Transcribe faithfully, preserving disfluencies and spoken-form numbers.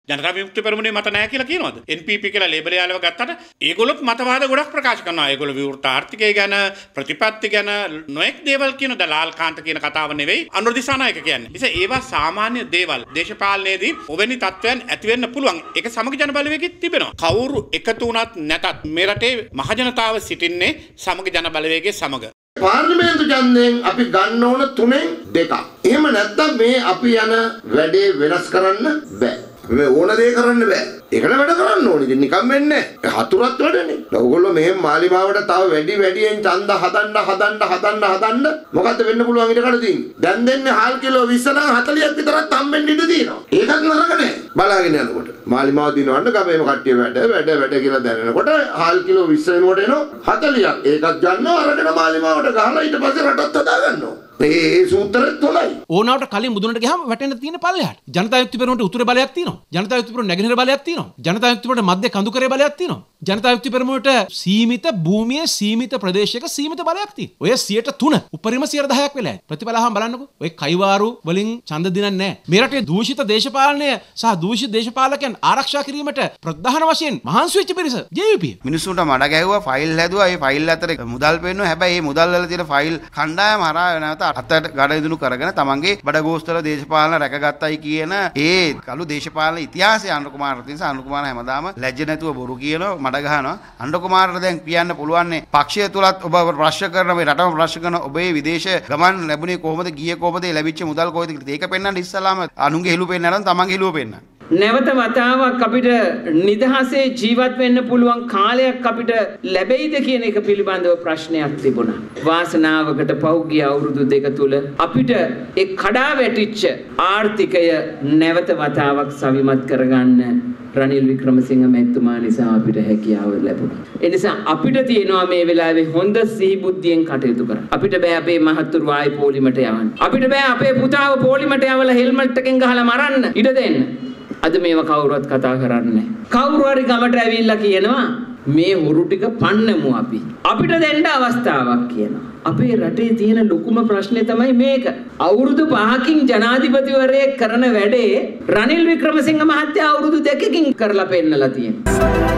ජනතා විමුක්ති පෙරමුණේ මත නැහැ කියලා කියනවාද? එන් පී පී කියලා ලේබල් යාලව ගත්තට ඒගොල්ලොත් මතවාද ගොඩක් ප්‍රකාශ කරනවා. ඒගොල්ලෝ විවෘත ආර්ථිකය ගැන, ප්‍රතිපත්ති ගැන නොඑක් දේවල් කියන දලාල් කාන්ත කියන කතාව නෙවෙයි අනුර දිසානායක කියන්නේ. ඉතින් ඒවා සාමාන්‍ය දේවල්. දේශපාලනයේදී ඔවැනි තත්ත්වයන් ඇති වෙන්න පුළුවන්. ඒක සමග ජන බලවේගෙත් තිබෙනවා. කවුරු එකතු වුණත් නැතත් මේ රටේ මහජනතාව සිටින්නේ සමග ජන බලවේගයේ සමග. පාර්ලිමේන්තු ඡන්දයෙන් අපි ගන්න ඕන තුනෙන් දෙකක්. එහෙම නැත්නම් මේ අපි යන වැඩේ වෙනස් කරන්න බෑ. මේ ඕන දේ කරන්න බෑ. ඒකට වැඩ කරන්න ඕනේ. ඉතින් නිකම් වෙන්නේ නැහැ. හතුරත් වැඩනේ. ඔයගොල්ලෝ මෙහෙම මාලිමාවට තව වැඩි වැඩියෙන් ඡන්ද හදන්න හදන්න හදන්න හදන්න මොකද්ද වෙන්න පුළුවන් ඊට කඩ තියෙන්නේ? දැන් දෙන්නේ හාල් කිලෝ විස්ස නම් හතලියක් විතරක් හම්බෙන්න ඉඩ තියෙනවා. ඒකත් නරක නෑ. බලාගෙන යනකොට. මාලිමාව දිනවන්න ගමේම කට්ටිය වැඩ වැඩ වැඩ කියලා දැනනකොට හාල් කිලෝ විස්ස වෙනකොට එනවා හතලියක්. ඒකත් ගන්නවා අරගෙන මාලිමාවට ගහලා ඊට පස්සේ රටත් හදා ගන්නවා. ඒ සූත්‍රෙත් තොලයි. ඕනාවට කලින් මුදුනට ගියාම වැටෙන්න තියෙන පල්ලෙහාට. ජනතා යුක්ති පෙරමුණට උතුරේ බලයක් තියෙනවා. ජනතා යුක්ති පෙරමුණ නැගෙනහිර බලයක් තියෙනවා. ජනතා යුක්ති පෙරමුණට මධ්‍ය කඳුකරේ බලයක් තියෙනවා. ජනතා යුක්ති පෙරමුණට සීමිත භූමියේ සීමිත ප්‍රදේශයක සීමිත බලයක් තියෙනවා. ඔය සියයට තුන උපරිම සියයට දහයක් වෙලා ඇති. ප්‍රතිඵලහම බලන්නකෝ. ඔය කයිවාරු වලින් ඡන්ද දිනන්නේ නැහැ. මේ රටේ දූෂිත දේශපාලනය සහ දූෂිත දේශපාලකයන් ආරක්ෂා කිරීමට ප්‍රධාන වශයෙන් මහන්සි වෙච්ච පිරිස ජේ යූ පී. මිනිස්සුන්ට මඩ ගැහුවා ෆයිල් හැදුවා. ඒ ෆයිල් අතර මුදල් පෙන්නුවා. හැබැයි මේ මුදල් වල තියෙන ෆයිල් කණ්ඩායම හරහා නැවත අතට ගඩ කරගෙන තමන්ගේ බඩගෝස්තර දේශපාලන රැකගත්තයි කියන ඒ කළු දේශපාලන ඉතිහාසය අනුර කුමාර රත්නස අනුර කුමාර හැමදාම ලැජ්ජ නැතුව බොරු කියනවා මඩ ගහනවා. අනුර කුමාරට දැන් කියන්න පුළුවන් පක්ෂය තුලත් ඔබ ප්‍රශ්න කරන මේ රටම ප්‍රශ්න කරන ඔබේ විදේශ ගමන් ලැබුණේ කොහොමද ගියේ කොහොමද ලැබිච්ච මුදල් කොහෙද කියලා ඒක පෙන්වන්න ඉස්සලාම අනුන්ගේ හෙළුව පෙන්නන්න නම් තමන්ගේ හෙළුව පෙන්නන්න. නැවත වතාවක් අපිට නිදහසේ ජීවත් වෙන්න පුළුවන් කාලයක් අපිට ලැබෙයිද කියන එක පිළිබඳව ප්‍රශ්නයක් තිබුණා. වාසනාවකට පහුගිය අවුරුදු දෙක තුල අපිට ඒ කඩා වැටිච්ච ආර්ථිකය නැවත වතාවක් සවිමත් කරගන්න රනිල් වික්‍රමසිංහ මැතිතුමා නිසා අපිට හැකියාව ලැබුණා. ඒ නිසා අපිට තියෙනවා මේ වෙලාවේ හොඳ සිහිබුද්ධියෙන් කටයුතු කරන්න. අපිට බෑ අපේ මහත්තුරු ආයි පොලිමට යවන්න. අපිට බෑ අපේ පුතාව පොලිමට යවලා හෙල්මට් එකෙන් ගහලා මරන්න ඉඩ දෙන්න. අද මේව කවුරුවත් කතා කරන්නේ කවුරු හරි ගමට ඇවිල්ලා කියනවා මේ හොරු ටික පන්නමු අපි අපිට දෙන්න අවස්ථාවක් කියනවා. අපේ රටේ තියෙන ලොකුම ප්‍රශ්නේ තමයි මේක. අවුරුදු පහකින් ජනාධිපතිවරයෙක් කරන වැඩේ රනිල් වික්‍රමසිංහ මහත්තයා අවුරුදු දෙකකින් කරලා පෙන්නලා තියෙනවා.